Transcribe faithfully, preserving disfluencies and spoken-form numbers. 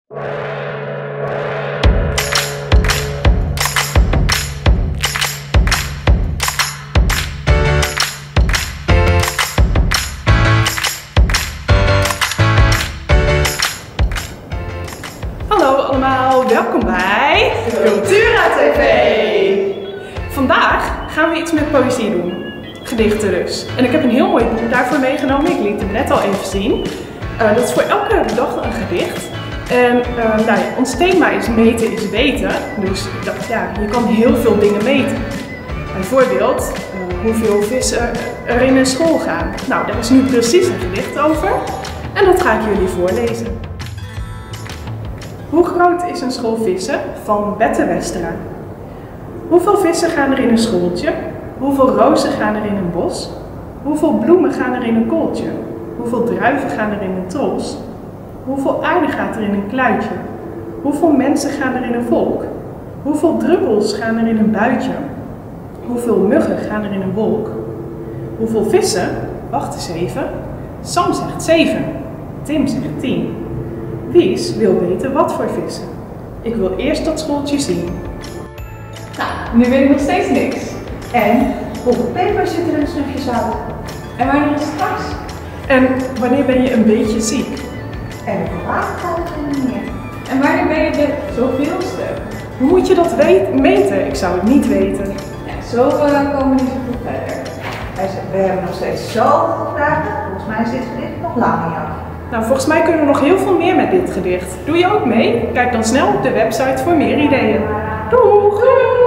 Hallo allemaal, welkom bij Cultura T V! Vandaag gaan we iets met poëzie doen. Gedichten dus. En ik heb een heel mooi boek daarvoor meegenomen, ik liet het net al even zien. Uh, dat is voor elke dag een gedicht. En uh, nou ja, ons thema is meten is weten. Dus ik dacht, ja, je kan heel veel dingen meten. Bijvoorbeeld, uh, hoeveel vissen er in een school gaan. Nou, daar is nu precies een gedicht over. En dat ga ik jullie voorlezen. Hoe groot is een school vissen? Van Bette Westra. Hoeveel vissen gaan er in een schooltje? Hoeveel rozen gaan er in een bos? Hoeveel bloemen gaan er in een kooltje? Hoeveel druiven gaan er in een tros? Hoeveel aarde gaat er in een kluitje? Hoeveel mensen gaan er in een volk? Hoeveel druppels gaan er in een buitje? Hoeveel muggen gaan er in een wolk? Hoeveel vissen? Wacht eens even. Sam zegt zeven. Tim zegt tien. Wies wil weten wat voor vissen. Ik wil eerst dat schooltje zien. Nou, nu weet ik nog steeds niks. En hoeveel peper zit er in een snufje zout? En wanneer is het straks? En wanneer ben je een beetje ziek? En hoeveel water gaat er in de meer? En wanneer ben je de zoveelste? Hoe moet je dat weet meten? Ik zou het niet weten. Ja, zo uh, komen we niet zo goed verder. We hebben nog steeds zoveel vragen. Volgens mij is dit gedicht nog lang niet af. Nou, volgens mij kunnen we nog heel veel meer met dit gedicht. Doe je ook mee? Kijk dan snel op de website voor meer ideeën. Doeg!